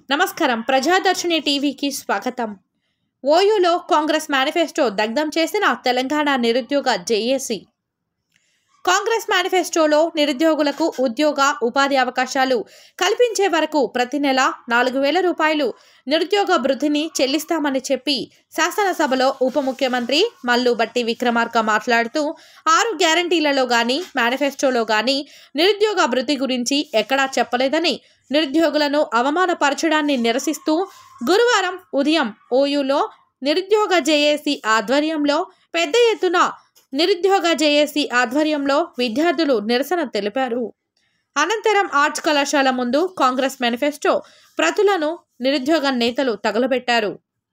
నమస్కారం ప్రజాదర్శిని టీవీకి స్వాగతం. ఓయూలో కాంగ్రెస్ మేనిఫెస్టో దగ్ధం చేసిన తెలంగాణ నిరుద్యోగ జేఏసీ. కాంగ్రెస్ మేనిఫెస్టోలో నిరుద్యోగులకు ఉద్యోగ ఉపాధి అవకాశాలు కల్పించే వరకు ప్రతి నెల 4,000 రూపాయలు నిరుద్యోగ భృతిని చెల్లిస్తామని చెప్పి శాసనసభలో ఉప ముఖ్యమంత్రి మల్లు భట్టి విక్రమార్క మాట్లాడుతూ 6 గ్యారంటీలలో గాని మేనిఫెస్టోలో గాని నిరుద్యోగ భృతి గురించి ఎక్కడా చెప్పలేదని, నిరుద్యోగులను అవమానపరచడాన్ని నిరసిస్తూ గురువారం ఉదయం ఓయూలో నిరుద్యోగ జేఏసీ ఆధ్వర్యంలో పెద్ద ఎత్తున విద్యార్థులు నిరసన తెలిపారు. అనంతరం ఆర్ట్స్ కళాశాల ముందు కాంగ్రెస్ మేనిఫెస్టో ప్రతులను నిరుద్యోగ నేతలు తగలబెట్టారు.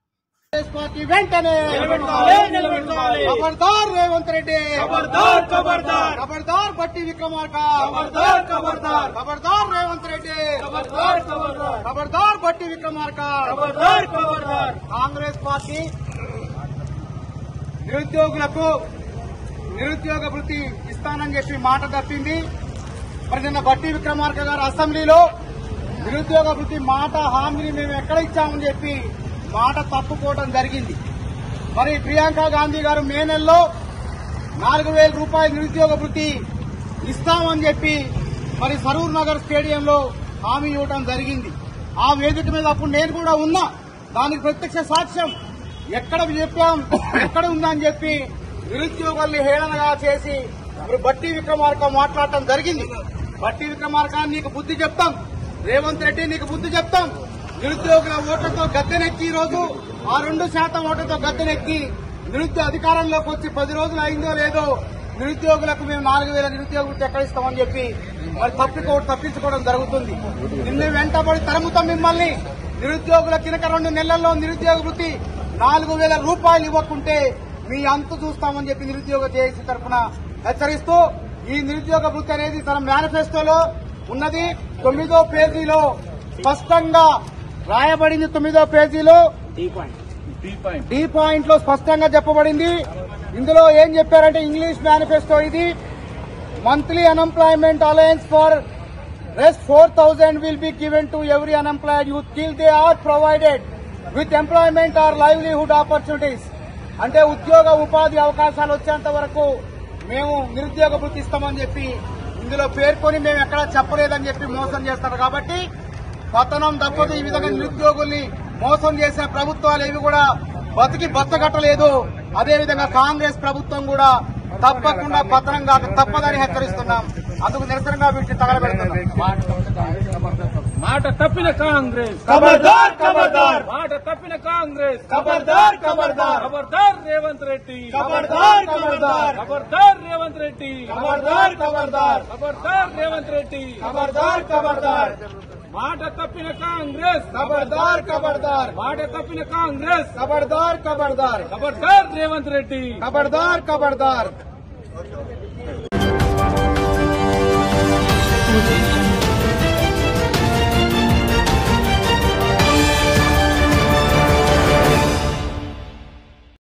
కాంగ్రెస్ పార్టీ నిరుద్యోగులకు నిరుద్యోగ వృత్తి ఇస్తానని చెప్పి మాట తప్పింది. మరి నిన్న భట్టి విక్రమార్క గారు అసెంబ్లీలో నిరుద్యోగ వృత్తి మాట హామీని మేము ఎక్కడ ఇచ్చామని చెప్పి మాట తప్పుకోవడం జరిగింది. మరి ప్రియాంక గాంధీ గారు మే నెలలో 4,000 రూపాయల నిరుద్యోగ వృత్తి ఇస్తామని చెప్పి మరి సరూర్ నగర్ స్టేడియంలో హామీ ఇవ్వడం జరిగింది. ఆ వేదిక మీద అప్పుడు నేను కూడా ఉన్నా. దానికి ప్రత్యక్ష సాక్ష్యం ఎక్కడ చెప్పాం, ఎక్కడ ఉందని చెప్పి నిరుద్యోగుల్ని హేళనగా చేసి భట్టి విక్రమార్క మాట్లాడటం జరిగింది. భట్టి విక్రమార్క నీకు బుద్ధి చెప్తాం, రేవంత్ రెడ్డి నీకు బుద్ధి చెప్తాం. నిరుద్యోగుల ఓట్లతో గద్దెనెక్కి ఈ రోజు ఆ 2% ఓట్లతో గద్దెనెక్కి నిరుద్యోగ అధికారంలోకి వచ్చి 10 రోజులు అయిందో లేదో నిరుద్యోగులకు మేము 4,000 నిరుద్యోగ వృత్తి ఎక్కడ ఇస్తామని చెప్పి మరి తప్పించుకోవడం జరుగుతుంది. నిన్ను వెంటబడి తరుముతాం మిమ్మల్ని. నిరుద్యోగుల కింద 2 నెలల్లో నిరుద్యోగ వృత్తి 4,000 రూపాయలు ఇవ్వకుంటే మీ అంతు చూస్తామని చెప్పి నిరుద్యోగ జేఏసీ తరఫున హెచ్చరిస్తూ, ఈ నిరుద్యోగ వృత్తి అనేది తన మేనిఫెస్టోలో ఉన్నది. 9వ పేజీలో స్పష్టంగా రాయబడింది. 9వ పేజీలో డి పాయింట్ లో స్పష్టంగా చెప్పబడింది. ఇందులో ఏం చెప్పారంటే, ఇంగ్లీష్ మేనిఫెస్టో ఇది. Monthly unemployment allowance for rest 4,000 will be given to every unemployed youth till they are provided with employment or livelihood opportunities. అంటే ఉద్యోగ ఉపాధి అవకాశాలు వచ్చేంత వరకు మేము నిరుద్యోగ వృత్తి ఇస్తామని చెప్పి ఇందులో పేర్కొని మేము ఎక్కడా చెప్పలేదని చెప్పి మోసం చేస్తారు. కాబట్టి పతనం తప్పదు. ఈ విధంగా నిరుద్యోగుల్ని మోసం చేసిన ప్రభుత్వాలు ఏవి కూడా బతికి బతకట్టలేదు. అదేవిధంగా కాంగ్రెస్ ప్రభుత్వం కూడా తప్పకుండా పతనం కాక తప్పదని హెచ్చరిస్తున్నాం. అందుకు నిరసనగా వీటిని తగలబెడుతున్నాం. మాట తప్పిన కాంగ్రెస్ ఖబర్దార్ ఖబర్దార్, మాట తప్పిన కాంగ్రెస్ ఖబర్దార్ ఖబర్దార్, ఖబర్దార్ రేవంత్ రెడ్డి, ఖబర్దార్ ఖబర్దార్, ఖబర్దార్ రేవంత్ రెడ్డి, ఖబర్దార్ ఖబర్దార్, ఖబర్దార్ రేవంత్ రెడ్డి, ఖబర్దార్ ఖబర్దార్, మాట తప్పిన కాంగ్రెస్ ఖబర్దార్ ఖబర్దార్, మాట తప్పిన కాంగ్రెస్ ఖబర్దార్ ఖబర్దార్, ఖబర్దార్ రేవంత్ రెడ్డి, ఖబర్దార్ ఖబర్దార్.